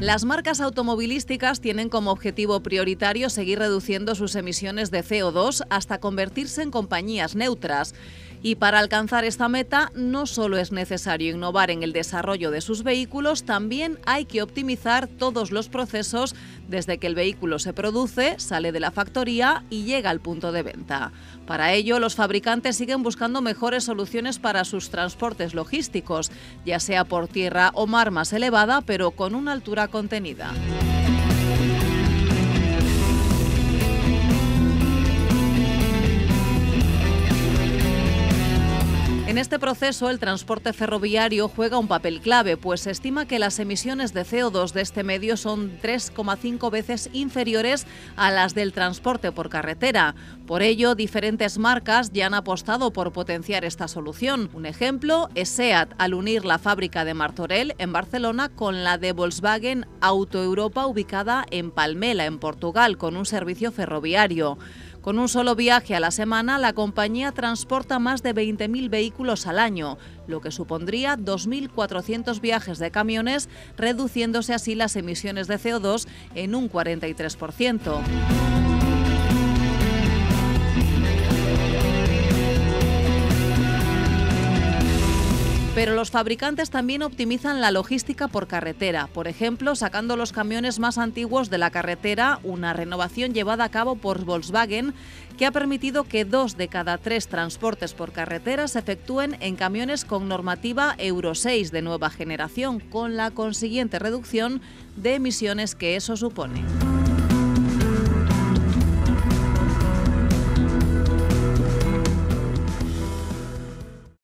Las marcas automovilísticas tienen como objetivo prioritario seguir reduciendo sus emisiones de CO2 hasta convertirse en compañías neutras. Y para alcanzar esta meta no solo es necesario innovar en el desarrollo de sus vehículos, también hay que optimizar todos los procesos desde que el vehículo se produce, sale de la factoría y llega al punto de venta. Para ello, los fabricantes siguen buscando mejores soluciones para sus transportes logísticos, ya sea por tierra o mar más elevada, pero con una altura contenida. En este proceso, el transporte ferroviario juega un papel clave, pues se estima que las emisiones de CO2 de este medio son 3,5 veces inferiores a las del transporte por carretera. Por ello, diferentes marcas ya han apostado por potenciar esta solución. Un ejemplo es SEAT, al unir la fábrica de Martorell, en Barcelona, con la de Volkswagen Auto Europa, ubicada en Palmela, en Portugal, con un servicio ferroviario. Con un solo viaje a la semana, la compañía transporta más de 20.000 vehículos al año, lo que supondría 2.400 viajes de camiones, reduciéndose así las emisiones de CO2 en un 43%. Pero los fabricantes también optimizan la logística por carretera, por ejemplo, sacando los camiones más antiguos de la carretera, una renovación llevada a cabo por Volkswagen que ha permitido que 2 de cada 3 transportes por carretera se efectúen en camiones con normativa Euro 6 de nueva generación, con la consiguiente reducción de emisiones que eso supone.